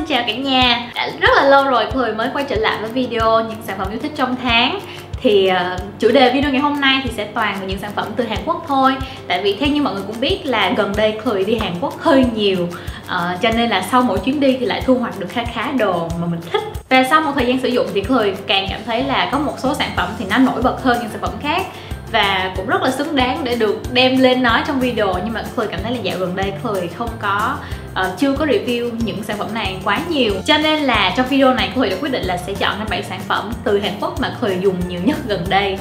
chào cả nhà. Đã rất là lâu rồi Khôi mới quay trở lại với video những sản phẩm yêu thích trong tháng. Thì chủ đề video ngày hôm nay thì sẽ toàn là những sản phẩm từ Hàn Quốc thôi. Tại vì theo như mọi người cũng biết là gần đây Khôi đi Hàn Quốc hơi nhiều, cho nên là sau mỗi chuyến đi thì lại thu hoạch được khá đồ mà mình thích. Và sau một thời gian sử dụng thì Khôi càng cảm thấy là có một số sản phẩm thì nó nổi bật hơn những sản phẩm khác, và cũng rất là xứng đáng để được đem lên nói trong video. Nhưng mà Khôi cảm thấy là dạo gần đây Khôi không có chưa có review những sản phẩm này quá nhiều, cho nên là trong video này Khôi đã quyết định là sẽ chọn 7 sản phẩm từ Hàn Quốc mà Khôi dùng nhiều nhất gần đây.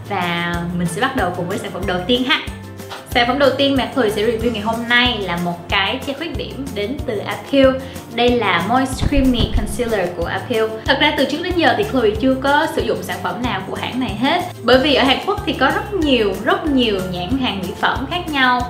Và mình sẽ bắt đầu cùng với sản phẩm đầu tiên ha. Sản phẩm đầu tiên mà Khôi sẽ review ngày hôm nay là một cái che khuyết điểm đến từ Appeal. Đây là Moist Creamy Concealer của Appeal. Thật ra từ trước đến giờ thì Khôi chưa có sử dụng sản phẩm nào của hãng này hết, bởi vì ở Hàn Quốc thì có rất nhiều nhãn hàng mỹ phẩm khác nhau.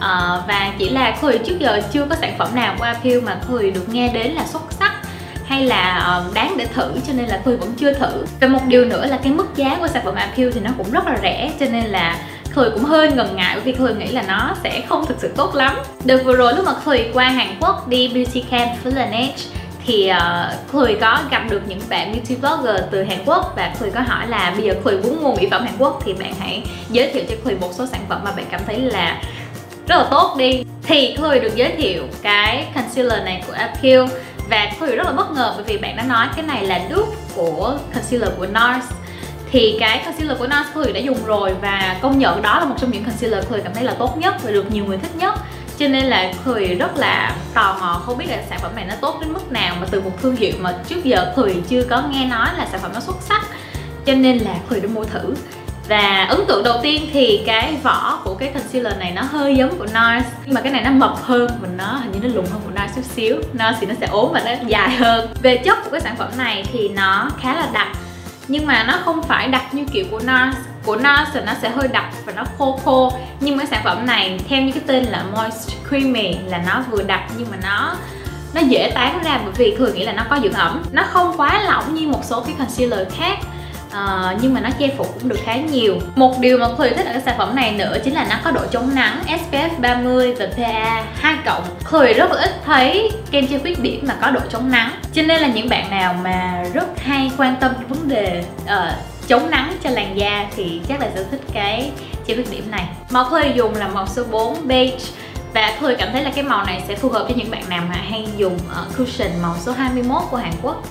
Và chỉ là Khôi trước giờ chưa có sản phẩm nào của Appeal mà Khôi được nghe đến là xuất sắc hay là đáng để thử, cho nên là Khôi vẫn chưa thử. Và một điều nữa là cái mức giá của sản phẩm Appeal thì nó cũng rất là rẻ, cho nên là Khôi cũng hơi ngần ngại, bởi vì Khôi nghĩ là nó sẽ không thực sự tốt lắm. Đợt vừa rồi lúc mà Khôi qua Hàn Quốc đi Beauty Camp Village thì Khôi có gặp được những bạn beauty blogger từ Hàn Quốc, và Khôi có hỏi là bây giờ Khôi muốn mua mỹ phẩm Hàn Quốc thì bạn hãy giới thiệu cho Khôi một số sản phẩm mà bạn cảm thấy là rất là tốt đi. Thì Khôi được giới thiệu cái concealer này của Appeal, và Khôi rất là bất ngờ bởi vì bạn đã nói cái này là dupe của concealer của NARS. Thì cái concealer của NARS Khôi đã dùng rồi, và công nhận đó là một trong những concealer Khôi cảm thấy là tốt nhất và được nhiều người thích nhất. Cho nên là Khôi rất là tò mò không biết là sản phẩm này nó tốt đến mức nào, mà từ một thương hiệu mà trước giờ Khôi chưa có nghe nói là sản phẩm nó xuất sắc, cho nên là Khôi đã mua thử. Và ấn tượng đầu tiên thì cái vỏ của cái concealer này nó hơi giống của NARS, nhưng mà cái này nó mập hơn và nó hình như nó lùn hơn của NARS chút xíu. NARS thì nó sẽ ốm và nó dài hơn. Về chất của cái sản phẩm này thì nó khá là đặc, nhưng mà nó không phải đặc như kiểu của NARS. Của NARS thì nó sẽ hơi đặc và nó khô, nhưng mà cái sản phẩm này theo như cái tên là Moist Creamy là nó vừa đặc nhưng mà nó dễ tán ra, bởi vì Khôi nghĩ là nó có dưỡng ẩm. Nó không quá lỏng như một số cái concealer khác, nhưng mà nó che phủ cũng được khá nhiều. Một điều mà Khôi thích ở cái sản phẩm này nữa chính là nó có độ chống nắng SPF 30 và PA 2+. Khôi rất là ít thấy kem che khuyết điểm mà có độ chống nắng, cho nên là những bạn nào mà rất hay quan tâm đến vấn đề chống nắng cho làn da thì chắc là sẽ thích cái che khuyết điểm này. Màu Khôi dùng là màu số 4 beige, và Khôi cảm thấy là cái màu này sẽ phù hợp cho những bạn nào mà hay dùng cushion màu số 21 của Hàn Quốc.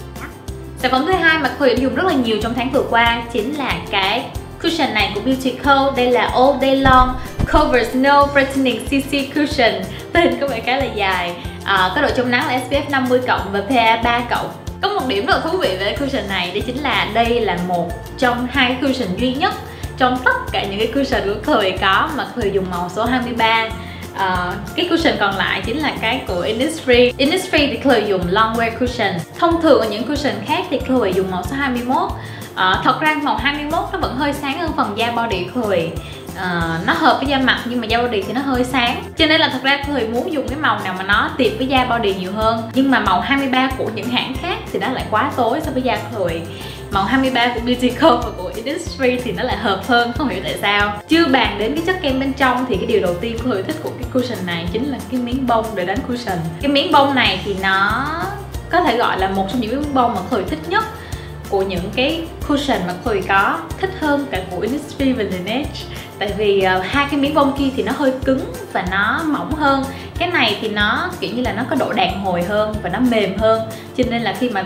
Sản phẩm thứ hai mà Khôi đã dùng rất là nhiều trong tháng vừa qua chính là cái cushion này của Beauty Co. Đây là All Day Long Cover Snow Brightening CC Cushion. Tên có vẻ khá là dài. Có độ chống nắng là SPF 50+ và PA 3+. Có một điểm rất là thú vị về cushion này, đó chính là đây là một trong hai cushion duy nhất trong tất cả những cái cushion của Khôi có mà Khôi dùng màu số 23. Cái cushion còn lại chính là cái của Innisfree. Innisfree thì Khôi dùng long wear cushion. Thông thường ở những cushion khác thì Khôi dùng màu số 21. Thật ra màu 21 nó vẫn hơi sáng hơn phần da body Khôi. Nó hợp với da mặt nhưng mà da body thì nó hơi sáng, cho nên là thật ra Khôi muốn dùng cái màu nào mà nó tiệp với da body nhiều hơn. Nhưng mà màu 23 của những hãng khác thì nó lại quá tối so với da Khôi. Màu 23 của Beauty Co và của Innisfree thì nó lại hợp hơn, không hiểu tại sao. Chưa bàn đến cái chất kem bên trong thì cái điều đầu tiên Khôi thích của cái cushion này chính là cái miếng bông để đánh cushion. Cái miếng bông này thì nó có thể gọi là một trong những miếng bông mà Khôi thích nhất của những cái cushion mà Khôi có, thích hơn cả của Innisfree và Laneige. Tại vì hai cái miếng bông kia thì nó hơi cứng và nó mỏng hơn. Cái này thì nó kiểu như là nó có độ đàn hồi hơn và nó mềm hơn, cho nên là khi mà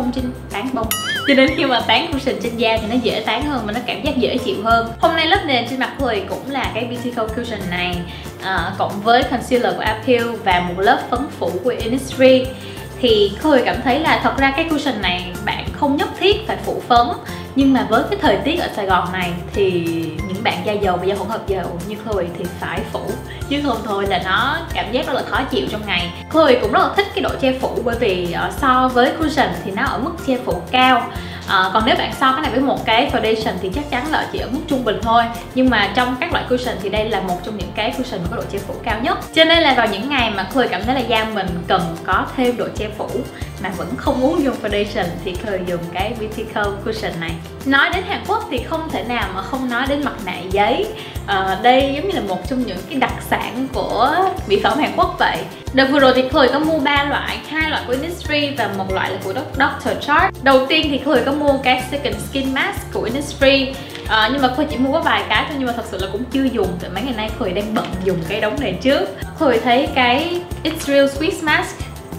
cho nên khi mà tán cushion trên da thì nó dễ tán hơn và nó cảm giác dễ chịu hơn. Hôm nay lớp nền trên mặt Khôi cũng là cái Beauty Co cushion này, cộng với concealer của Appeal và một lớp phấn phủ của Innisfree. Thì Khôi cảm thấy là thật ra cái cushion này bạn không nhất thiết phải phủ phấn, nhưng mà với cái thời tiết ở Sài Gòn này thì những bạn da dầu và da hỗn hợp dầu như Khôi thì phải phủ, chứ không thôi là nó cảm giác rất là khó chịu trong ngày. Khôi cũng rất là thích cái độ che phủ, bởi vì so với cushion thì nó ở mức che phủ cao. Còn nếu bạn so cái này với một cái foundation thì chắc chắn là chỉ ở mức trung bình thôi. Nhưng mà trong các loại cushion thì đây là một trong những cái cushion có độ che phủ cao nhất. Cho nên là vào những ngày mà Khôi cảm thấy là da mình cần có thêm độ che phủ mà vẫn không muốn dùng foundation thì Khôi dùng cái Beauty Co cushion này. Nói đến Hàn Quốc thì không thể nào mà không nói đến mặt nạ giấy. Đây giống như là một trong những cái đặc sản của mỹ phẩm Hàn Quốc vậy. Đợt vừa rồi thì Chloe có mua 3 loại, 2 loại của Innisfree và 1 loại là của Dr. Jart. Đầu tiên thì Chloe có mua cái Second Skin Mask của Innisfree, nhưng mà Chloe chỉ mua có vài cái thôi, nhưng mà thật sự là cũng chưa dùng. Tại mấy ngày nay Chloe đang bận dùng cái đống này trước. Chloe thấy cái It's Real Squeeze Mask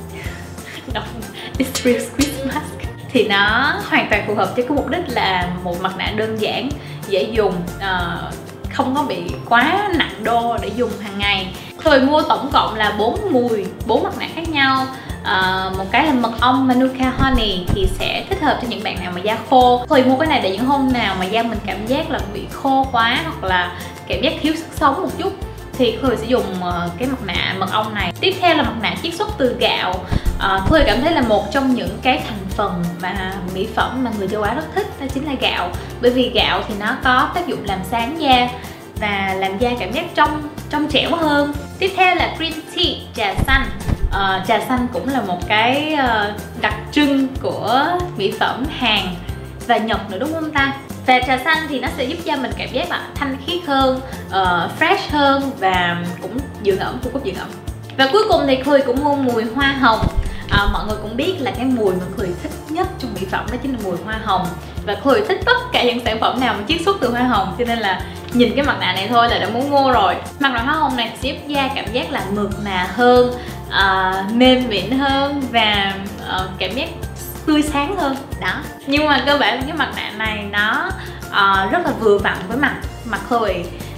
It's Real Squeeze Mask thì nó hoàn toàn phù hợp cho cái mục đích là một mặt nạ đơn giản, dễ dùng, không có bị quá nặng đô để dùng hàng ngày. Chloe mua tổng cộng là 4 mùi, 4 mặt nạ khác nhau. Một cái là mật ong Manuka Honey thì sẽ thích hợp cho những bạn nào mà da khô. Chloe mua cái này để những hôm nào mà da mình cảm giác là bị khô quá hoặc là cảm giác thiếu sức sống một chút thì Chloe sẽ dùng cái mặt nạ mật ong này. Tiếp theo là mặt nạ chiết xuất từ gạo. Chloe cảm thấy là một trong những cái thành phần mà mỹ phẩm mà người châu Á rất thích, đó chính là gạo. Bởi vì gạo thì nó có tác dụng làm sáng da và làm da cảm giác trong trẻo hơn. Tiếp theo là green tea, trà xanh. Trà xanh cũng là một cái đặc trưng của mỹ phẩm Hàn và Nhật nữa đúng không ta? Và trà xanh thì nó sẽ giúp da mình cảm giác là thanh khiết hơn, fresh hơn và cũng dưỡng ẩm, cung cấp dưỡng ẩm. Và cuối cùng thì Chloe cũng mua mùi hoa hồng. Mọi người cũng biết là cái mùi mà Chloe thích nhất trong mỹ phẩm đó chính là mùi hoa hồng. Và Chloe thích tất cả những sản phẩm nào mà chiết xuất từ hoa hồng, cho nên là nhìn cái mặt nạ này thôi là đã muốn mua rồi. Mặt nạ hoa hồng này sẽ giúp da cảm giác là mượt mà hơn, mềm mịn hơn và cảm giác tươi sáng hơn đó. Nhưng mà cơ bản cái mặt nạ này nó rất là vừa vặn với mặt Chloe.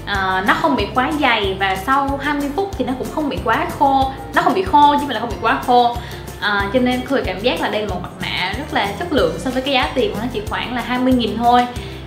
Nó không bị quá dày và sau 20 phút thì nó cũng không bị quá khô. Nó không bị khô chứ mà là không bị quá khô. Cho nên Chloe cảm giác là đây là một mặt nạ rất là chất lượng so với cái giá tiền của nó chỉ khoảng là 20.000 thôi.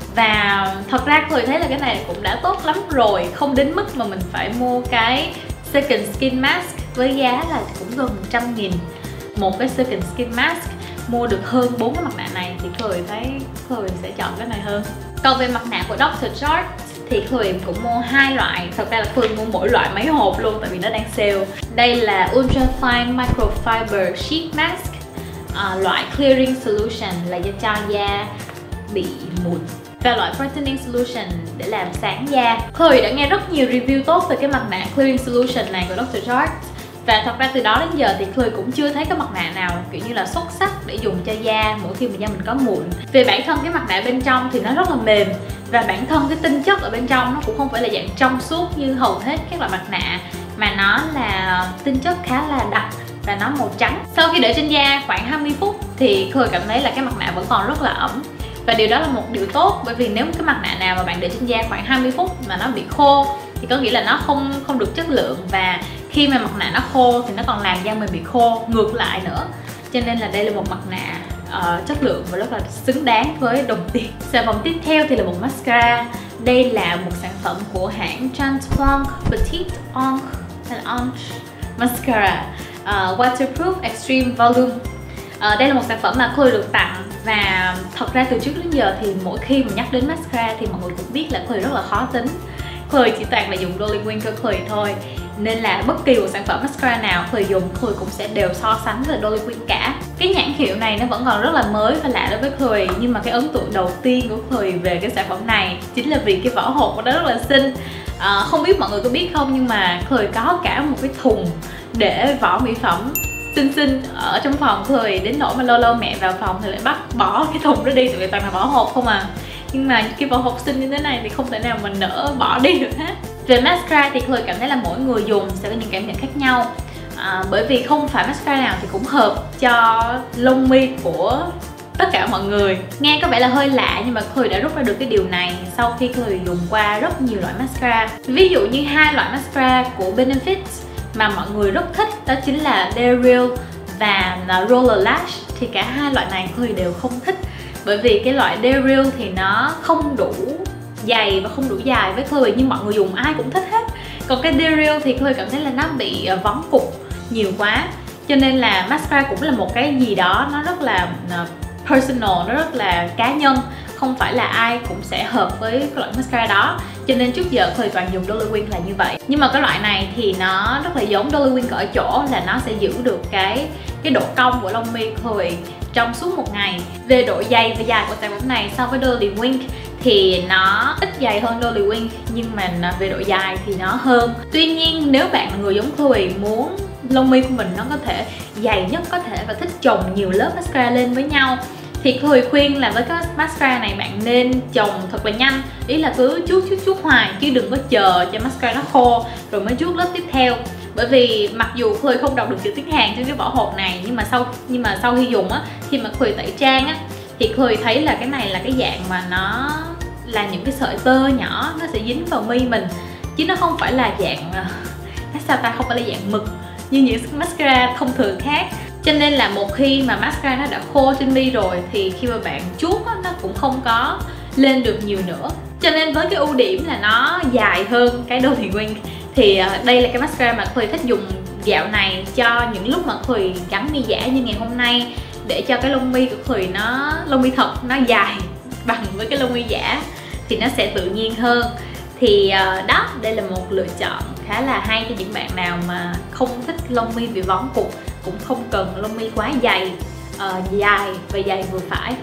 Và thật ra Chloe thấy là cái này cũng đã tốt lắm rồi, không đến mức mà mình phải mua cái Second Skin Mask với giá là cũng gần 100.000. Một cái Second Skin Mask mua được hơn 4 cái mặt nạ này thì Chloe thấy Chloe sẽ chọn cái này hơn. Còn về mặt nạ của Dr. Jart thì Chloe cũng mua 2 loại. Thật ra là Chloe mua mỗi loại mấy hộp luôn tại vì nó đang sale. Đây là Ultra Fine Microfiber Sheet Mask, loại Clearing Solution là cho da bị mụn, và loại Brightening Solution để làm sáng da. Chloe đã nghe rất nhiều review tốt về cái mặt nạ Clearing Solution này của Dr. Jart. Và thật ra từ đó đến giờ thì Chloe cũng chưa thấy cái mặt nạ nào kiểu như là xuất sắc để dùng cho da mỗi khi mà da mình có mụn. Về bản thân cái mặt nạ bên trong thì nó rất là mềm, và bản thân cái tinh chất ở bên trong nó cũng không phải là dạng trong suốt như hầu hết các loại mặt nạ, mà nó là tinh chất khá là đặc và nó màu trắng. Sau khi để trên da khoảng 20 phút thì Chloe cảm thấy là cái mặt nạ vẫn còn rất là ẩm. Và điều đó là một điều tốt, bởi vì nếu cái mặt nạ nào mà bạn để trên da khoảng 20 phút mà nó bị khô thì có nghĩa là nó không được chất lượng, và khi mà mặt nạ nó khô thì nó còn làm da mình bị khô ngược lại nữa. Cho nên là đây là một mặt nạ chất lượng và rất là xứng đáng với đồng tiền. Sản phẩm tiếp theo thì là một mascara. Đây là một sản phẩm của hãng Transblanc Petite Encre hay là Encre Mascara, Waterproof Extreme Volume. Đây là một sản phẩm mà Chloe được tặng, và thật ra từ trước đến giờ thì mỗi khi mà nhắc đến mascara thì mọi người cũng biết là Chloe rất là khó tính. Chloe chỉ toàn là dùng Dolly của Chloe thôi, nên là bất kỳ một sản phẩm mascara nào Chloe dùng, Chloe cũng sẽ đều so sánh với Dolly cả. Cái nhãn hiệu này nó vẫn còn rất là mới và lạ đối với Chloe, nhưng mà cái ấn tượng đầu tiên của Chloe về cái sản phẩm này chính là vì cái vỏ hộp của nó rất là xinh. Không biết mọi người có biết không, nhưng mà Chloe có cả một cái thùng để vỏ mỹ phẩm xinh ở trong phòng Chloe, đến nỗi mà lâu lâu mẹ vào phòng thì lại bắt bỏ cái thùng đó đi, tại vì toàn là vỏ hộp không à. Nhưng mà cái vỏ hộp xinh như thế này thì không thể nào mình nỡ bỏ đi được hết. Về mascara thì Chloe cảm thấy là mỗi người dùng sẽ có những cảm nhận khác nhau, bởi vì không phải mascara nào thì cũng hợp cho lông mi của tất cả mọi người. Nghe có vẻ là hơi lạ nhưng mà Chloe đã rút ra được cái điều này sau khi Chloe dùng qua rất nhiều loại mascara. Ví dụ như 2 loại mascara của Benefit mà mọi người rất thích, đó chính là Dariel và Roller Lash, thì cả 2 loại này Chloe đều không thích. Bởi vì cái loại Dariel thì nó không đủ dày và không đủ dài với Chloe, nhưng mọi người dùng ai cũng thích hết. Còn cái Dariel thì Chloe cảm thấy là nó bị vón cục nhiều quá, cho nên là mascara cũng là một cái gì đó nó rất là personal, nó rất là cá nhân, không phải là ai cũng sẽ hợp với cái loại mascara đó. Cho nên trước giờ Chloe toàn dùng Dolly Win là như vậy. Nhưng mà cái loại này thì nó rất là giống Dolly Win ở chỗ là nó sẽ giữ được cái độ cong của lông mi Chloe trong suốt một ngày. Về độ dày và dài của sản phẩm này so với Dolly Win thì nó ít dày hơn Dolly Wing, nhưng mà về độ dài thì nó hơn. Tuy nhiên nếu bạn là người giống Khôi muốn lông mi của mình nó có thể dày nhất có thể và thích chồng nhiều lớp mascara lên với nhau, thì Khôi khuyên là với cái mascara này bạn nên chồng thật là nhanh. Ý là cứ chuốt hoài chứ đừng có chờ cho mascara nó khô rồi mới chuốt lớp tiếp theo. Bởi vì mặc dù Khôi không đọc được chữ tiếng Hàn trên cái vỏ hộp này, nhưng mà sau khi dùng á, khi mà Khôi tẩy trang á, thì Khôi thấy là cái này là cái dạng mà nó là những cái sợi tơ nhỏ, nó sẽ dính vào mi mình, chứ nó không phải là dạng không phải là dạng mực như những mascara thông thường khác. Cho nên là một khi mà mascara nó đã khô trên mi rồi thì khi mà bạn chuốt á, nó cũng không có lên được nhiều nữa. Cho nên với cái ưu điểm là nó dài hơn cái Dolly Wing, thì đây là cái mascara mà Khôi thích dùng dạo này cho những lúc mà Khôi gắn mi giả như ngày hôm nay, để cho cái lông mi của Khôi lông mi thật nó dài bằng với cái lông mi giả thì nó sẽ tự nhiên hơn. Thì đó, đây là một lựa chọn khá là hay cho những bạn nào mà không thích lông mi bị vón cục, cũng không cần lông mi quá dày, dài và dày vừa phải.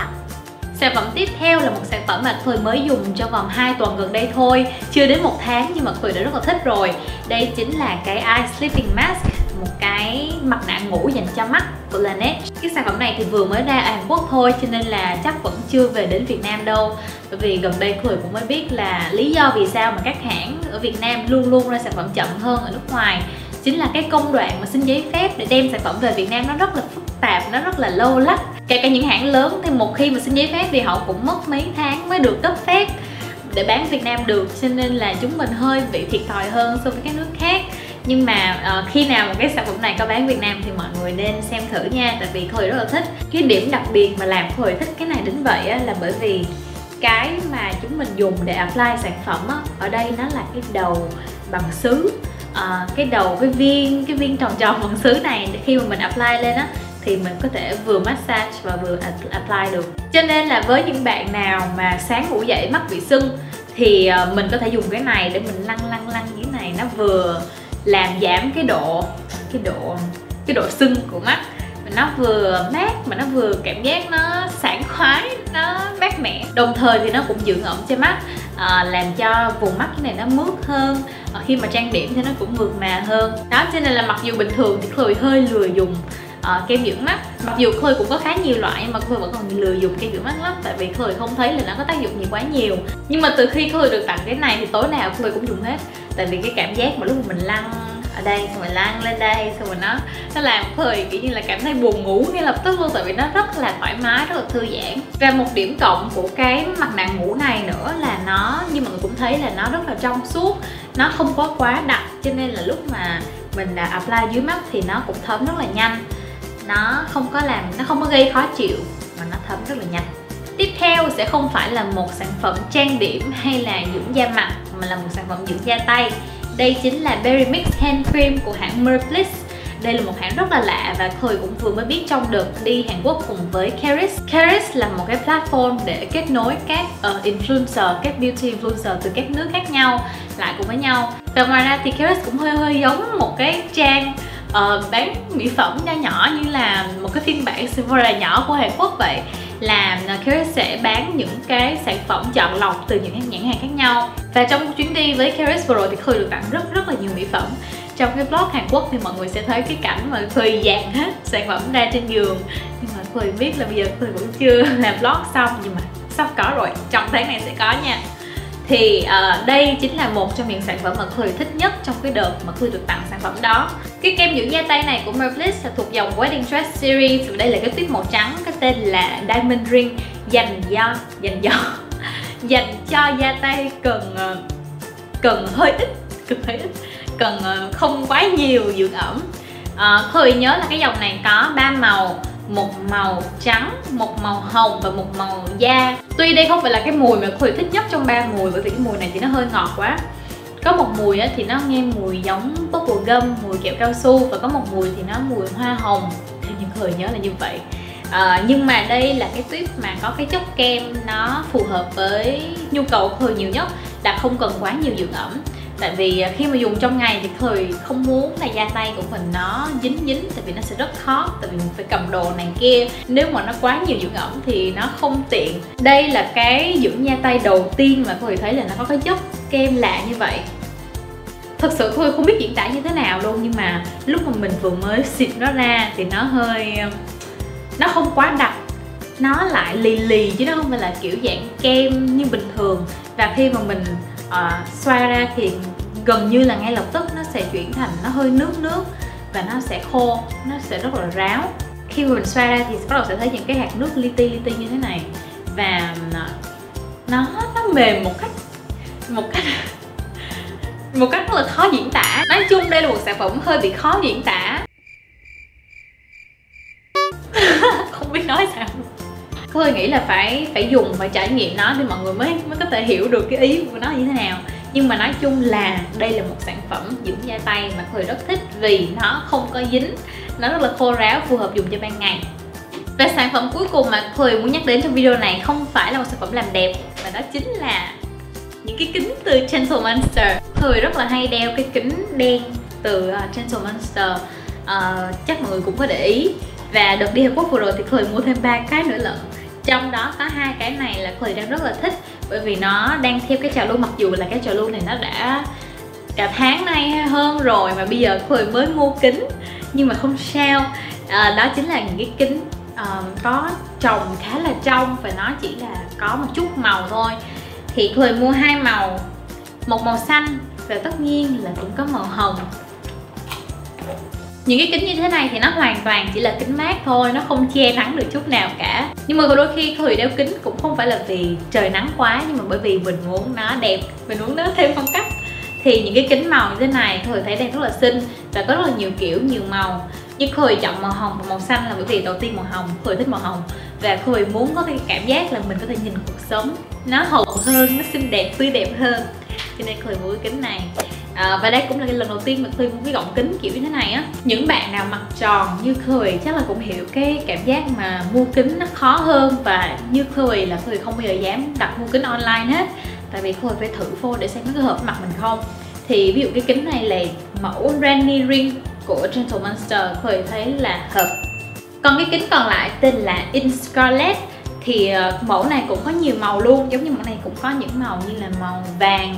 Sản phẩm tiếp theo là một sản phẩm mà Khôi mới dùng trong vòng 2 tuần gần đây thôi, chưa đến 1 tháng nhưng mà Khôi đã rất là thích rồi. Đây chính là cái Eye Sleeping Mask, một cái mặt nạ ngủ dành cho mắt của Laneige. Cái sản phẩm này thì vừa mới ra ở Hàn Quốc thôi, cho nên là chắc vẫn chưa về đến Việt Nam đâu. Bởi vì gần đây Khôi cũng mới biết là lý do vì sao mà các hãng ở Việt Nam luôn luôn ra sản phẩm chậm hơn ở nước ngoài, chính là cái công đoạn mà xin giấy phép để đem sản phẩm về Việt Nam nó rất là phức tạp, nó rất là lâu lắc. Kể cả những hãng lớn thì một khi mà xin giấy phép thì họ cũng mất mấy tháng mới được cấp phép để bán Việt Nam được, cho nên là chúng mình hơi bị thiệt thòi hơn so với các nước khác. Nhưng mà khi nào mà cái sản phẩm này có bán Việt Nam thì mọi người nên xem thử nha, tại vì Khôi rất là thích. Cái điểm đặc biệt mà làm Khôi thích cái này đến vậy á, là bởi vì cái mà chúng mình dùng để apply sản phẩm á, ở đây nó là cái đầu bằng sứ. Cái viên tròn tròn bằng sứ này, để khi mà mình apply lên á thì mình có thể vừa massage và vừa apply được. Cho nên là với những bạn nào mà sáng ngủ dậy mắt bị sưng thì mình có thể dùng cái này để mình lăn như thế này, nó vừa làm giảm cái độ sưng của mắt, nó vừa mát mà nó vừa cảm giác nó sảng khoái, nó mát mẻ, đồng thời thì nó cũng dưỡng ẩm cho mắt, làm cho vùng mắt cái này nó mướt hơn, khi mà trang điểm thì nó cũng mượt mà hơn đó. Cho nên là mặc dù bình thường thì Khôi hơi lười dùng kem dưỡng mắt, mặc dù Khôi cũng có khá nhiều loại nhưng mà Khôi vẫn còn lười dùng kem dưỡng mắt lắm, tại vì Khôi không thấy là nó có tác dụng gì quá nhiều. Nhưng mà từ khi Khôi được tặng cái này thì tối nào Khôi cũng dùng hết, tại vì cái cảm giác mà lúc mà mình lăn ở đây xong rồi lăn lên đây xong rồi nó làm Khôi kiểu như là cảm thấy buồn ngủ ngay lập tức luôn, tại vì nó rất là thoải mái, rất là thư giãn. Và một điểm cộng của cái mặt nạ ngủ này nữa là nó, như mọi người cũng thấy là nó rất là trong suốt, nó không có quá đặc, cho nên là lúc mà mình apply dưới mắt thì nó cũng thấm rất là nhanh, nó không có gây khó chịu mà nó thấm rất là nhanh. Tiếp theo sẽ không phải là một sản phẩm trang điểm hay là dưỡng da mặt, mà là một sản phẩm dưỡng da tay. Đây chính là Berry Mix Hand Cream của hãng Merbliss. Đây là một hãng rất là lạ và Khôi cũng vừa mới biết trong đợt đi Hàn Quốc cùng với Caris. Caris là một cái platform để kết nối các influencer, các beauty influencer từ các nước khác nhau lại cùng với nhau. Và ngoài ra thì Caris cũng hơi giống một cái trang bán mỹ phẩm nho nhỏ, như là một cái phiên bản Sephora nhỏ của Hàn Quốc vậy. Là Caris sẽ bán những cái sản phẩm chọn lọc từ những nhãn hàng khác nhau. Và trong chuyến đi với Caris vừa rồi thì Khôi được tặng rất là nhiều mỹ phẩm. Trong cái vlog Hàn Quốc thì mọi người sẽ thấy cái cảnh mà Khôi dàn hết sản phẩm ra trên giường. Nhưng mà Khôi biết là bây giờ Khôi vẫn chưa làm vlog xong, nhưng mà sắp có rồi, trong tháng này sẽ có nha. Thì đây chính là một trong những sản phẩm mà Khôi thích nhất trong cái đợt mà Khôi được tặng sản phẩm đó. Cái kem dưỡng da tay này của Merbliss là thuộc dòng Wedding Dress Series. Và đây là cái tuyết màu trắng, cái tên là Diamond Ring, dành cho da tay cần hơi ít, cần không quá nhiều dưỡng ẩm. Khôi nhớ là cái dòng này có 3 màu, một màu trắng, một màu hồng và một màu da. Tuy đây không phải là cái mùi mà Khôi thích nhất trong 3 mùi, bởi vì cái mùi này thì nó hơi ngọt quá. Có một mùi thì nó nghe mùi giống bubble gum, mùi kẹo cao su, và có một mùi thì nó mùi hoa hồng, theo như Khôi nhớ là như vậy. Nhưng mà đây là cái tuyết mà có cái chất kem nó phù hợp với nhu cầu của Khôi nhiều nhất, là không cần quá nhiều dưỡng ẩm. Tại vì khi mà dùng trong ngày thì Khơi không muốn là da tay của mình nó dính, tại vì nó sẽ rất khó, tại vì mình phải cầm đồ này kia. Nếu mà nó quá nhiều dưỡng ẩm thì nó không tiện. Đây là cái dưỡng da tay đầu tiên mà Khơi thấy là nó có cái chất kem lạ như vậy. Thật sự Khơi không biết diễn tả như thế nào luôn, nhưng mà lúc mà mình vừa mới xịt nó ra thì nó hơi... nó không quá đặc, nó lại lì lì chứ nó không phải là kiểu dạng kem như bình thường. Và khi mà mình xoa ra thì gần như là ngay lập tức nó sẽ chuyển thành nó hơi nước và nó sẽ khô, nó sẽ rất là ráo. Khi mà mình xoa ra thì bắt đầu sẽ thấy những cái hạt nước li ti như thế này, và nó mềm một cách rất là khó diễn tả. Nói chung đây là một sản phẩm hơi bị khó diễn tả. Không biết nói sao. Khơi nghĩ là phải dùng, phải trải nghiệm nó thì mọi người mới có thể hiểu được cái ý của nó như thế nào. Nhưng mà nói chung là đây là một sản phẩm dưỡng da tay mà Khơi rất thích vì nó không có dính, nó rất là khô ráo, phù hợp dùng cho ban ngày. Và sản phẩm cuối cùng mà Khơi muốn nhắc đến trong video này không phải là một sản phẩm làm đẹp, mà đó chính là những cái kính từ Gentle Monster. Khơi rất là hay đeo cái kính đen từ Gentle Monster, chắc mọi người cũng có để ý. Và đợt đi Hàn Quốc vừa rồi thì Khơi mua thêm 3 cái nữa lận. Trong đó có 2 cái này là Khơi đang rất là thích, bởi vì nó đang theo cái trào lưu, mặc dù là cái trào lưu này nó đã cả tháng nay hơn rồi mà bây giờ Khơi mới mua kính, nhưng mà không sao. Đó chính là những cái kính có trồng khá là trong và nó chỉ là có một chút màu thôi. Thì Khơi mua 2 màu, một màu xanh và tất nhiên là cũng có màu hồng. Những cái kính như thế này thì nó hoàn toàn chỉ là kính mát thôi, nó không che nắng được chút nào cả. Nhưng mà đôi khi Khơi đeo kính cũng không phải là vì trời nắng quá, nhưng mà bởi vì mình muốn nó đẹp, mình muốn nó thêm phong cách. Thì những cái kính màu như thế này Khơi thấy đang rất là xinh và có rất là nhiều kiểu, nhiều màu. Nhưng Khơi chọn màu hồng và màu xanh là bởi vì đầu tiên màu hồng, Khơi thích màu hồng. Và Khơi muốn có cái cảm giác là mình có thể nhìn cuộc sống nó hồng hơn, nó xinh đẹp, tươi đẹp hơn. Cho nên Khơi mua cái kính này. Và đây cũng là cái lần đầu tiên mà Khơi mua cái gọng kính kiểu như thế này á. Những bạn nào mặt tròn như Khơi chắc là cũng hiểu cái cảm giác mà mua kính nó khó hơn. Và như Khơi là Khơi không bao giờ dám đặt mua kính online hết, tại vì Khơi phải thử phô để xem nó có hợp mặt mình không. Thì ví dụ cái kính này là mẫu Rainy Ring của Gentle Monster, Khơi thấy là hợp. Còn cái kính còn lại tên là In Scarlet. Thì mẫu này cũng có nhiều màu luôn, giống như mẫu này cũng có những màu như là màu vàng,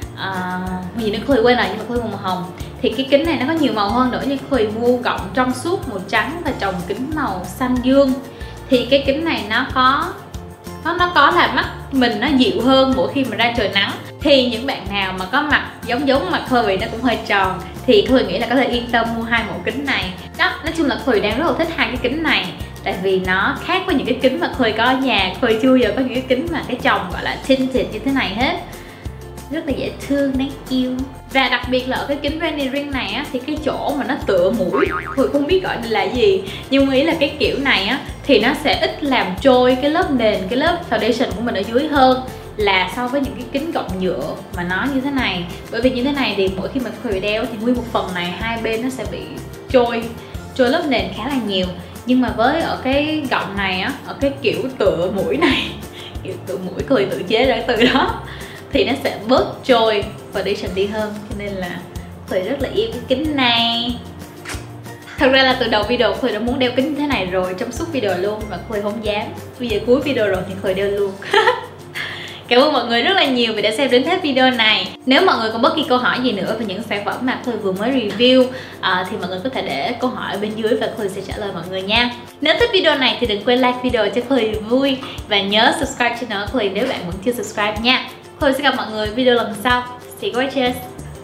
gì nữa Khơi quên rồi, nhưng mà Khơi mua màu hồng. Thì cái kính này nó có nhiều màu hơn nữa, như Khơi mua gọng trong suốt màu trắng và trồng kính màu xanh dương. Thì cái kính này nó có làm mắt mình nó dịu hơn mỗi khi mà ra trời nắng. Thì những bạn nào mà có mặt giống mặt Khơi vì nó cũng hơi tròn thì Khơi nghĩ là có thể yên tâm mua 2 mẫu kính này. Đó, nói chung là Khơi đang rất là thích 2 cái kính này, tại vì nó khác với những cái kính mà Khơi có ở nhà. Khơi chưa giờ có những cái kính mà cái tròng gọi là tinted như thế này hết, rất là dễ thương, đáng yêu. Và đặc biệt là ở cái kính Rainy Ring này á, thì cái chỗ mà nó tựa mũi, Khơi không biết gọi là gì, nhưng nghĩ là cái kiểu này á thì nó sẽ ít làm trôi cái lớp nền, cái lớp foundation của mình ở dưới hơn là so với những cái kính gọng nhựa mà nó như thế này. Bởi vì như thế này thì mỗi khi mà Khơi đeo thì nguyên một phần này hai bên nó sẽ bị trôi lớp nền khá là nhiều. Nhưng mà với ở cái gọng này á, ở cái kiểu tựa mũi này, kiểu tựa mũi Khơi tự chế ra từ đó, thì nó sẽ bớt trôi foundation đi hơn. Cho nên là Khơi rất là yêu cái kính này. Thật ra là từ đầu video Khơi đã muốn đeo kính như thế này rồi, trong suốt video luôn, mà Khơi không dám. Bây giờ cuối video rồi thì Khơi đeo luôn. Cảm ơn mọi người rất là nhiều vì đã xem đến hết video này. Nếu mọi người còn bất kỳ câu hỏi gì nữa về những sản phẩm mà Khơi vừa mới review thì mọi người có thể để câu hỏi ở bên dưới và Khơi sẽ trả lời mọi người nha. Nếu thích video này thì đừng quên like video cho Khơi vui, và nhớ subscribe channel Khơi nếu bạn vẫn chưa subscribe nha. Khơi sẽ gặp mọi người video lần sau. See you guys.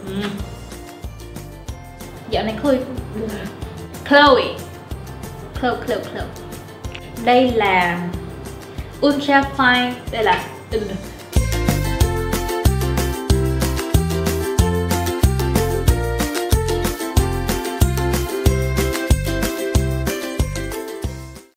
Dạo này Khơi Chloe. Đây là Ultra Fine. Đây là